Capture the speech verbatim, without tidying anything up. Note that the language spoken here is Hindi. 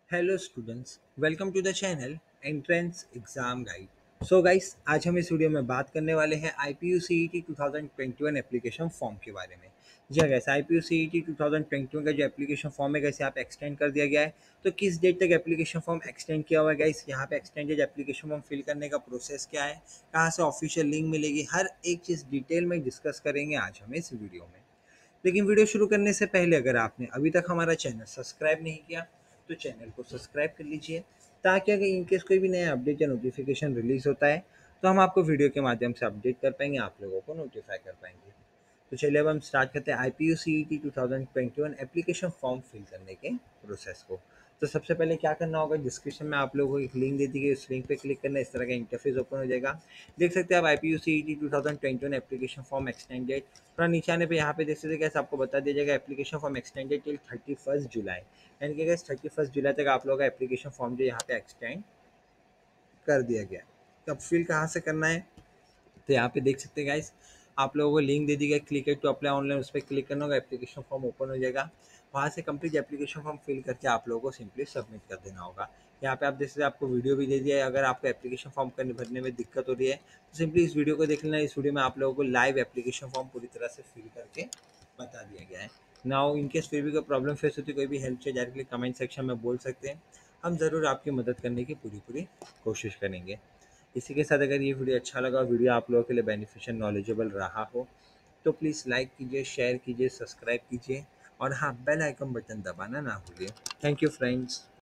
Hello students, welcome to the channel entrance exam guide. So guys, आज हम इस वीडियो में बात करने वाले हैं I P U C E T twenty twenty one application form के बारे में। जी हाँ guys, I P U C E T twenty twenty one का जो एप्लीकेशन फॉर्म है गाइस, यहाँ पे एक्सटेंड कर दिया गया है। तो किस डेट तक एप्लीकेशन फॉर्म एक्सटेंड किया हुआ है गाइस, यहाँ पे एक्सटेंडेड एप्लीकेशन फॉर्म फिल करने का प्रोसेस क्या है, कहाँ से ऑफिशियल लिंक मिलेगी, हर एक चीज़ डिटेल में डिस्कस करेंगे आज हम इस वीडियो में। लेकिन वीडियो शुरू करने से पहले अगर आपने अभी तक हमारा चैनल सब्सक्राइब नहीं किया तो चैनल को सब्सक्राइब कर लीजिए, ताकि अगर इनकेस कोई भी नया अपडेट या नोटिफिकेशन रिलीज होता है तो हम आपको वीडियो के माध्यम से अपडेट कर पाएंगे, आप लोगों को नोटिफाई कर पाएंगे। तो चलिए अब हम स्टार्ट करते हैं I P U C E T twenty twenty one application form fill करने के प्रोसेस को। तो सबसे पहले क्या करना होगा, डिस्क्रिप्शन में आप लोगों को एक लिंक दे दी गई, उस लिंक पे क्लिक करना, इस तरह का इंटरफेस ओपन हो जाएगा। देख सकते हैं आप I P U C E T twenty twenty one application form extended. थोड़ा नीचे आने पे यहाँ पे देख सकते हैं कैसे आपको बता दिया जाएगा application form extended till thirty first जुलाई। यानी कि गैस थर्टी फर्स्ट जुलाई तक आप लोगों का एप्लीकेशन फॉर्म जो यहाँ पे एक्सटेंड कर दिया गया है। तो अब फिल कहाँ से करना है, तो यहाँ पे देख सकते हैं गाइस, आप लोगों को लिंक दे दी गई, क्लिक टू अप्लाई ऑनलाइन, उस पर क्लिक करना होगा, एप्लीकेशन फॉर्म ओपन हो जाएगा। वहाँ से कंप्लीट एप्लीकेशन फॉर्म फिल करके आप लोगों को सिंपली सबमिट कर देना होगा। यहाँ पे आप देख सकते हैं आपको वीडियो भी दे दिया है। अगर आपको एप्लीकेशन फॉर्म करने भरने में दिक्कत हो रही है तो सिंपली इस वीडियो को देख लेना। इस वीडियो में आप लोगों को लाइव एप्लीकेशन फॉर्म पूरी तरह से फिल करके बता दिया गया है। नाउ इनकेस फिर भी कोई प्रॉब्लम फेस होती है, कोई भी हेल्प चाहिए, डायरेक्टली कमेंट सेक्शन में बोल सकते हैं। हम ज़रूर आपकी मदद करने की पूरी पूरी कोशिश करेंगे। इसी के साथ अगर ये वीडियो अच्छा लगा, वीडियो आप लोगों के लिए बेनिफिशियल नॉलेजेबल रहा हो, तो प्लीज़ लाइक कीजिए, शेयर कीजिए, सब्सक्राइब कीजिए और हाँ, बेल आइकन बटन दबाना ना भूलिए। Thank you friends.